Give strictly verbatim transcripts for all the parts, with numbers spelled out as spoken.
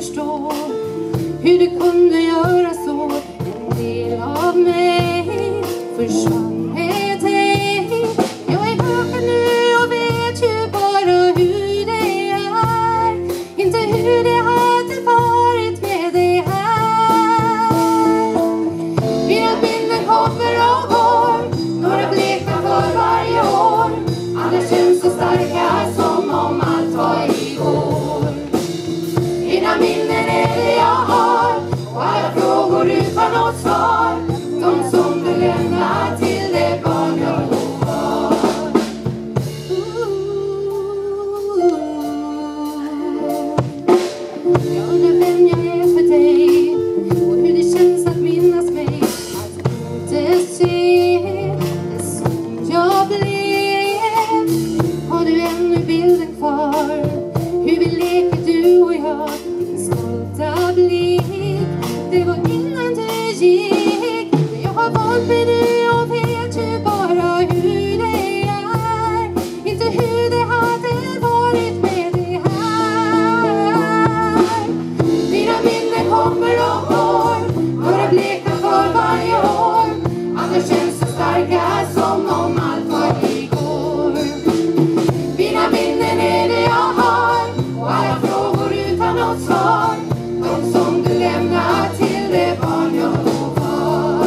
förstå hur du kunde göra så. En del av mig försvann med dig. Jag är vaken nu och vet ju bara hur det är, inte hur det hade varit med dig här. Mina minnen kommer och går, några bleknar för varje år. Alla känns så starka som om allt var igår. Mina minnen är det jag har, och alla frågor utan något svar, de som du lämnar till det barn jag då var. Jag undrar vem jag är för dig och hur det känns att minnas mig, att inte se det som jag blev. Har du ännu bilden kvar, hur vi leker du och jag, din stolta blick? Det var innan du gick, men jag har valt mig nu och vet ju bara hur det är, inte hur det hade varit med dig här. Mina minnen kommer och går, några bleknar för varje år. Andra känns så starka som om allt var igår. Mina minnen är det jag har, och alla frågor utan något svar, de som du lämnar till det barn jag då var.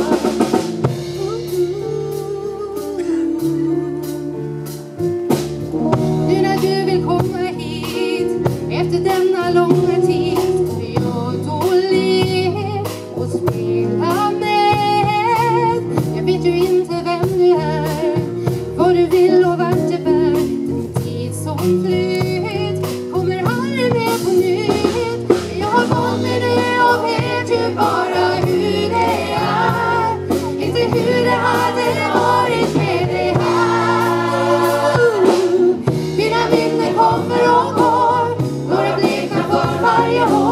Nu när du vill komma hit efter denna långa tid, för jag då ler och spelar med. Jag vet ju inte vem du är, vad du vill och vart det bär. Den tid som flytt kommer aldrig mer på nytt. Jag har valt mig nu och vet ju bara hur det är, inte hur det hade varit med dig här. Mina minnen kommer och går, några bleknar för varje år.